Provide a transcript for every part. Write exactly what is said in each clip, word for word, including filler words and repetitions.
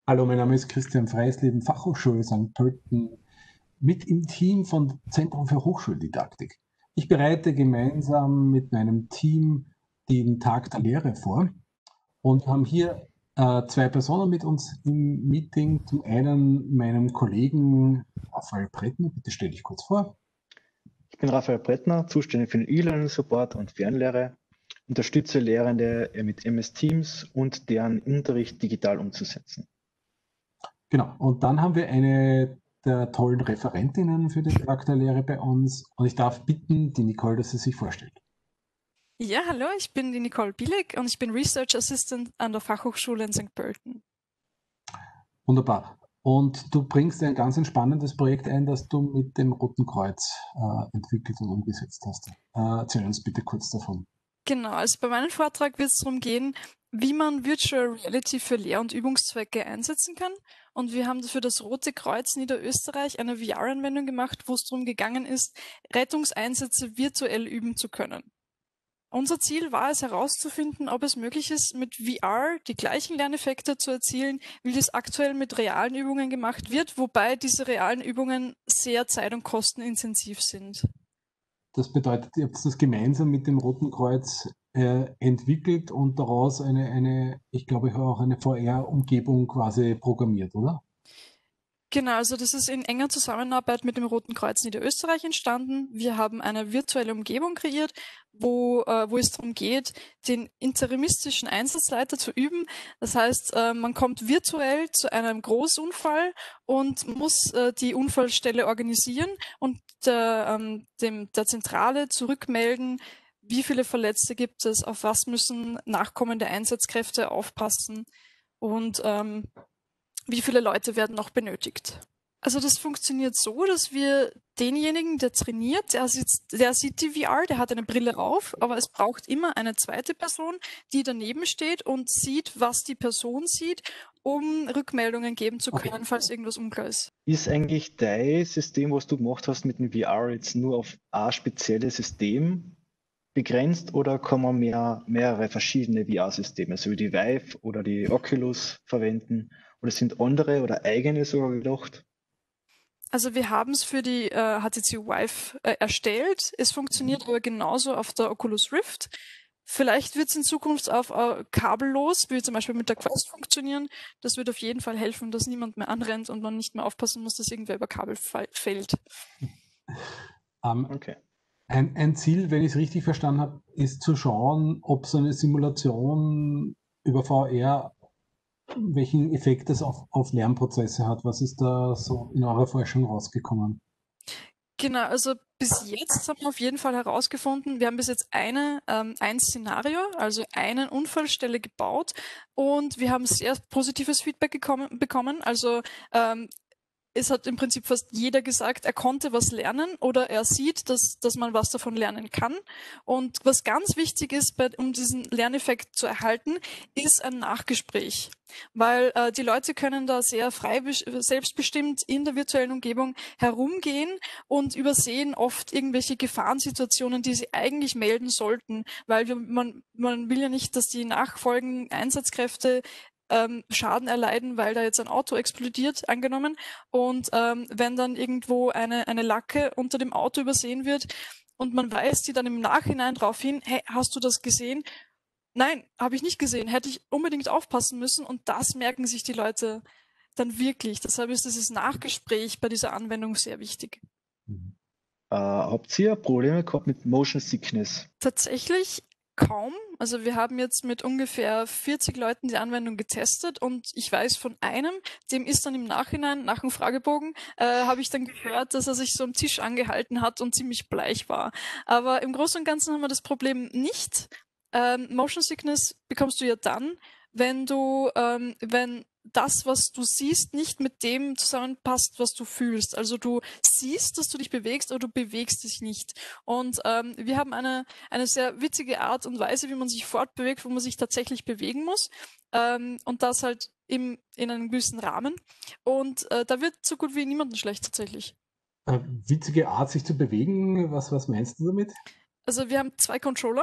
Hallo, mein Name ist Christian Freisleben, Fachhochschule Sankt Pölten, mit im Team von Zentrum für Hochschuldidaktik. Ich bereite gemeinsam mit meinem Team den Tag der Lehre vor und haben hier äh, zwei Personen mit uns im Meeting. Zum einen meinen Kollegen Raphael Brettner, bitte stell dich kurz vor. Ich bin Raphael Brettner, zuständig für den E-Learning-Support und Fernlehre, unterstütze Lehrende mit M S Teams und deren Unterricht digital umzusetzen. Genau, und dann haben wir eine der tollen Referentinnen für den Tag der Lehre bei uns und ich darf bitten, die Nicole, dass sie sich vorstellt. Ja, hallo, ich bin die Nicole Bielig und ich bin Research Assistant an der Fachhochschule in Sankt Pölten. Wunderbar. Und du bringst ein ganz spannendes Projekt ein, das du mit dem Roten Kreuz äh, entwickelt und umgesetzt hast. Äh, erzähl uns bitte kurz davon. Genau, also bei meinem Vortrag wird es darum gehen, wie man Virtual Reality für Lehr- und Übungszwecke einsetzen kann. Und wir haben für das Rote Kreuz Niederösterreich eine V R-Anwendung gemacht, wo es darum gegangen ist, Rettungseinsätze virtuell üben zu können. Unser Ziel war es herauszufinden, ob es möglich ist, mit V R die gleichen Lerneffekte zu erzielen, wie das aktuell mit realen Übungen gemacht wird, wobei diese realen Übungen sehr zeit- und kostenintensiv sind. Das bedeutet, ihr habt das gemeinsam mit dem Roten Kreuz äh, entwickelt und daraus eine, eine, ich glaube, auch eine V R-Umgebung quasi programmiert, oder? Genau, also das ist in enger Zusammenarbeit mit dem Roten Kreuz Niederösterreich entstanden. Wir haben eine virtuelle Umgebung kreiert, wo, äh, wo es darum geht, den interimistischen Einsatzleiter zu üben. Das heißt, äh, man kommt virtuell zu einem Großunfall und muss äh, die Unfallstelle organisieren und der, ähm, dem, der Zentrale zurückmelden, wie viele Verletzte gibt es, auf was müssen nachkommende Einsatzkräfte aufpassen und ähm, wie viele Leute werden noch benötigt. Also das funktioniert so, dass wir denjenigen, der trainiert, der, sitzt, der sieht die V R, der hat eine Brille auf, aber es braucht immer eine zweite Person, die daneben steht und sieht, was die Person sieht, um Rückmeldungen geben zu können, Okay. falls irgendwas unklar ist. Ist eigentlich dein System, was du gemacht hast mit dem V R, jetzt nur auf ein spezielles System begrenzt oder kann man mehr, mehrere verschiedene V R-Systeme, so wie die Vive oder die Oculus verwenden? Oder sind andere oder eigene sogar gedacht? Also wir haben es für die äh, H T C Vive äh, erstellt. Es funktioniert aber genauso auf der Oculus Rift. Vielleicht wird es in Zukunft auf äh, kabellos, wie zum Beispiel mit der Quest funktionieren. Das wird auf jeden Fall helfen, dass niemand mehr anrennt und man nicht mehr aufpassen muss, dass irgendwer über Kabel fe- fällt. Ähm, Okay. ein, ein Ziel, wenn ich es richtig verstanden habe, ist zu schauen, ob so eine Simulation über V R welchen Effekt das auf, auf Lernprozesse hat. Was ist da so in eurer Forschung rausgekommen? Genau, also bis jetzt haben wir auf jeden Fall herausgefunden, wir haben bis jetzt eine, ähm, ein Szenario, also eine Unfallstelle gebaut und wir haben sehr positives Feedback gekommen, bekommen. Also ähm, es hat im Prinzip fast jeder gesagt, er konnte was lernen oder er sieht, dass, dass man was davon lernen kann. Und was ganz wichtig ist, bei, um diesen Lerneffekt zu erhalten, ist ein Nachgespräch. Weil äh, die Leute können da sehr frei, selbstbestimmt in der virtuellen Umgebung herumgehen und übersehen oft irgendwelche Gefahrensituationen, die sie eigentlich melden sollten, weil wir, man, man will ja nicht, dass die nachfolgenden Einsatzkräfte ähm, Schaden erleiden, weil da jetzt ein Auto explodiert, angenommen. Und ähm, wenn dann irgendwo eine, eine Lacke unter dem Auto übersehen wird und man weist die dann im Nachhinein darauf hin, hey, hast du das gesehen? Nein, habe ich nicht gesehen, hätte ich unbedingt aufpassen müssen und das merken sich die Leute dann wirklich. Deshalb ist dieses Nachgespräch bei dieser Anwendung sehr wichtig. Mhm. Äh, habt ihr Probleme gehabt mit Motion Sickness? Tatsächlich kaum. Also wir haben jetzt mit ungefähr vierzig Leuten die Anwendung getestet und ich weiß von einem, dem ist dann im Nachhinein, nach dem Fragebogen, äh, habe ich dann gehört, dass er sich so am Tisch angehalten hat und ziemlich bleich war. Aber im Großen und Ganzen haben wir das Problem nicht. Ähm, Motion Sickness bekommst du ja dann, wenn du, ähm, wenn das, was du siehst, nicht mit dem zusammenpasst, was du fühlst. Also du siehst, dass du dich bewegst, aber du bewegst dich nicht. Und ähm, wir haben eine, eine sehr witzige Art und Weise, wie man sich fortbewegt, wo man sich tatsächlich bewegen muss. Ähm, und das halt im, in einem gewissen Rahmen. Und äh, da wird so gut wie niemandem schlecht tatsächlich. Äh, witzige Art, sich zu bewegen. Was, was meinst du damit? Also wir haben zwei Controller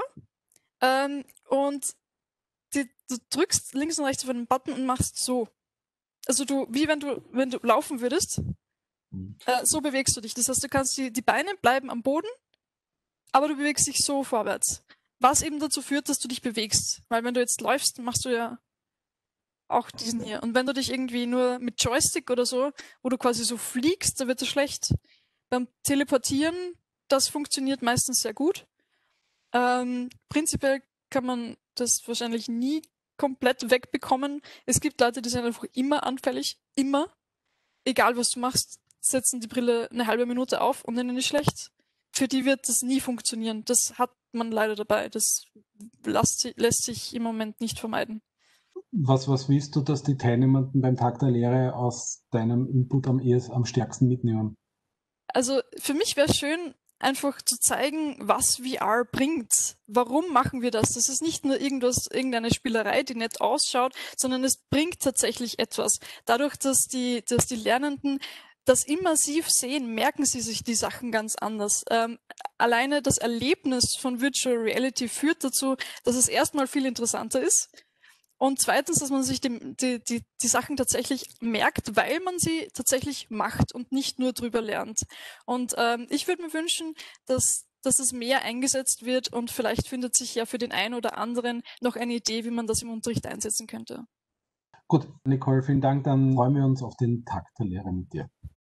ähm, und die, du drückst links und rechts auf einen Button und machst so. Also du, wie wenn du, wenn du laufen würdest, Mhm. äh, so bewegst du dich. Das heißt, du kannst die, die Beine bleiben am Boden, aber du bewegst dich so vorwärts. Was eben dazu führt, dass du dich bewegst. Weil wenn du jetzt läufst, machst du ja auch diesen hier. Und wenn du dich irgendwie nur mit Joystick oder so, wo du quasi so fliegst, da wird es schlecht. Beim Teleportieren, das funktioniert meistens sehr gut. Ähm, prinzipiell kann man das wahrscheinlich nie komplett wegbekommen. Es gibt Leute, die sind einfach immer anfällig. Immer. Egal was du machst, setzen die Brille eine halbe Minute auf und ihnen ist schlecht. Für die wird das nie funktionieren. Das hat man leider dabei. Das lässt, lässt sich im Moment nicht vermeiden. Was, was willst du, dass die Teilnehmenden beim Tag der Lehre aus deinem Input am, ehes, am stärksten mitnehmen? Also für mich wäre es schön, einfach zu zeigen, was V R bringt. Warum machen wir das? Das ist nicht nur irgendwas, irgendeine Spielerei, die nett ausschaut, sondern es bringt tatsächlich etwas. Dadurch, dass die, dass die Lernenden das immersiv sehen, merken sie sich die Sachen ganz anders. Ähm, alleine das Erlebnis von Virtual Reality führt dazu, dass es erstmal viel interessanter ist. Und zweitens, dass man sich die, die, die, die Sachen tatsächlich merkt, weil man sie tatsächlich macht und nicht nur drüber lernt. Und ähm, ich würde mir wünschen, dass, dass es mehr eingesetzt wird und vielleicht findet sich ja für den einen oder anderen noch eine Idee, wie man das im Unterricht einsetzen könnte. Gut, Nicole, vielen Dank. Dann freuen wir uns auf den Tag der Lehre mit dir.